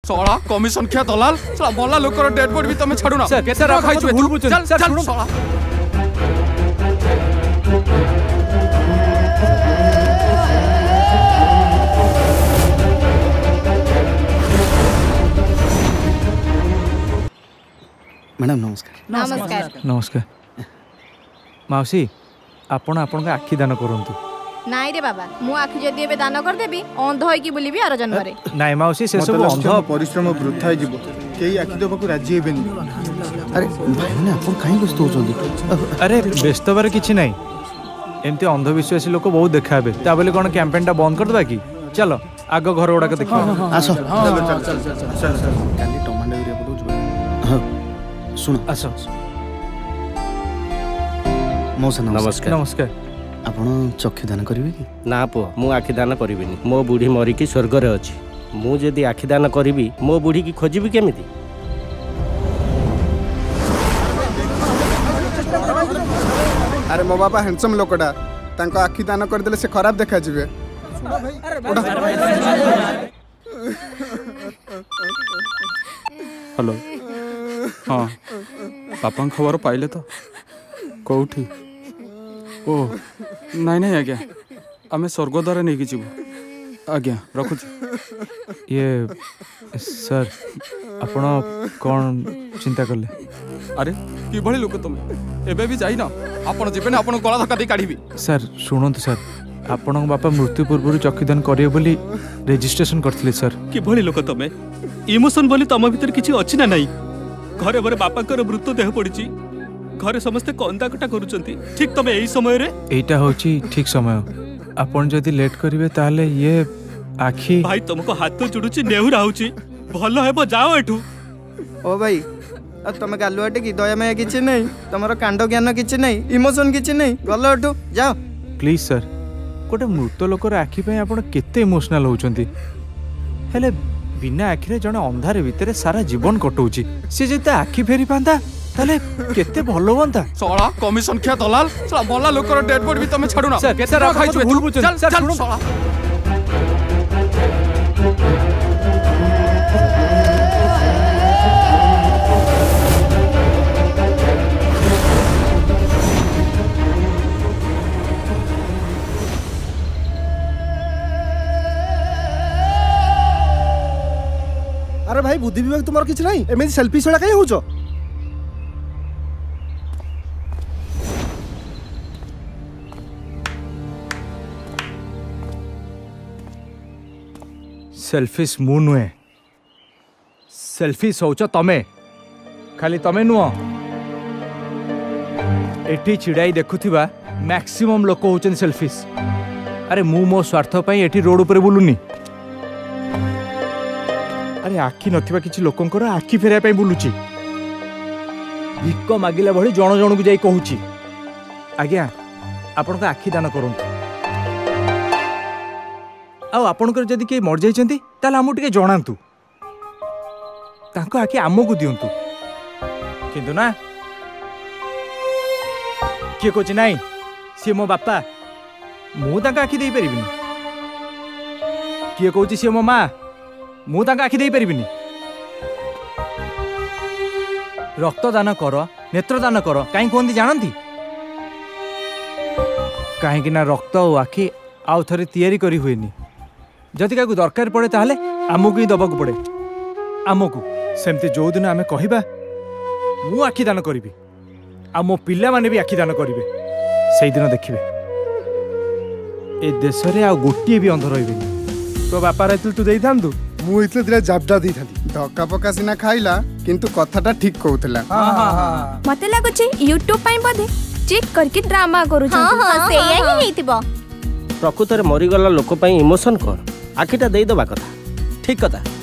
सोला कमिशन खिया दलाल सोला मल्ला लोकर डेड बॉडी भी तुम छाडुना सर केते रखा छु भूल बुझ चल सर चल सोला मैडम नमस्कार। नमस्कार नमस्कार माउसी आपण आपण आखि दान करंतु नाई रे बाबा मु आखि जदी एबे दान कर देबी अंध होई की बुलिबी आरो जन्मरे नाइ माउसी से सब अंध परिश्रम वृथा जीवो केई आखि देबा को राजी हेबेनी। अरे भाई ना आपण काहे व्यस्त होचंदी? अरे व्यस्त बारे किछि नाही एमती अंधविश्वासी लोक बहुत देखाबे ता बोले कोन कैंपेन टा बंद कर दबा की चलो आगो घर उडा के देखिबा आसो चल चल चल चल काली टमाटो एरिया पटो जो। हां सुनो आसो मौसा नमस्कार नमस्कार आपण चक्षु दान करिवे की? ना पुओ मु आखि दान करिबिनी मो बुढ़ी मरिकी स्वर्ग रे अछि मु जदी आखि दान करिबी मो बुढ़ी की खोजिबी केमिति? अरे मो बापा हैंडसम लोकटा तांको आखि दान कर देले से खराब देखा जिवे। हेलो हाँ पापा खबर पाइले तो कौठी ओ नाई नाई आज्ञा आम स्वर्गद्वार नहीं जीवु आज्ञा रखुच ये सर आपण कौन चिंता करले? अरे कि भली लोक तुम एबे भी जाइना आपण जीवन आपण गला धक्का दे काढीबी। सर शुणंतु सर आपण बापा मृत्यु पूर्व चक्षुदान करियो बोली रजिस्ट्रेशन करथिले सर। कि भली लोक तमे इमोशन बोली तम भीतर किछि अछि ना नाही घरे घरे बापा कर मृत्यु देह पड़िछि घरे समस्ते कंदा कटा करूचंती ठीक तमे एही समय रे एटा होची ठीक समय आपण जदी लेट करिवे ताले ये आखी भाई तुमको हाथ जुडुछि नेहुरा होछि भलो हेबो जाओ एठू। ओ भाई आ तमे गालुआटे की दया माया किछि नै तमरो कांड ज्ञान किछि नै इमोशन किछि नै गलो एठू जाओ प्लीज सर गोटे मृत लोकर आखि पे आपण केते इमोशनल होचंती हेले बिना आखि रे जने अंधारे भितरे सारा जीवन कटौची से जेते आखि फेरी पांदा ताले केते भलो होंता। सोला कमिशन खिया दलाल सोला मल्ला लोकर डेड बॉडी भी तुम छाडुना सर केते रखा छु भूल बुझ चल चल सोला अरे भाई बुद्धि विवेक तुम्हार किछ नहीं एमे सेल्फी छडा काहे होचो? सेल्फिश मु नुहे सेल्फिश होच तमे खाली तमे नुह एठी छिड़ाई देखुथिबा मैक्सिमम लोक होचन सेल्फिश। अरे मु मो स्वार्थ पई एठी रोड ऊपर बुलुनी अरे आखि नथिबा किछि लोकंकर आखि फेरा पई बुलुची भिक मागिला भली जण जण को जाई कहूची आज्ञा आपण का आखि दान करंतु आ आपणकर जदि के मर जाइछंती ताले हमु टिके जणांतु तांको आखि आमो को दियंतु किंतु ना के कोच नाही सी मो बापा मु तांका आखि देई परिबिनी के कहूची सी मो मां मु तांका आखि देई परिबिनी रक्तदान कर नेत्रदान कर काई कोंदी जानंती काहे कि ना रक्त और आखि आउ थरे तैयारी करी हुएनी जदि का दरकार पड़े ताहले आमको ही दबाक पड़े आमको सेमती जो दिन आमे कहिबा मु आखि दान करिबी आ मो पिल्ला माने भी आखि दान करिवे सेई दिन देखिबे ए देश रे आ गोटिए भी अंध रहिबे। तो बापा रहतिल तू देई थांतु मु इतले दिला जाबडा देई थांती धक्का पक्का सिना खाइला किंतु कथाटा ठीक कहउतला। मते लागुची YouTube पई बदे चेक करके ड्रामा करू हां हां सेया ही हेतिबो प्रकृत रे मरी गला लोक पई इमोशन कोन आखिटा देई दबा कथा ठीक कथा।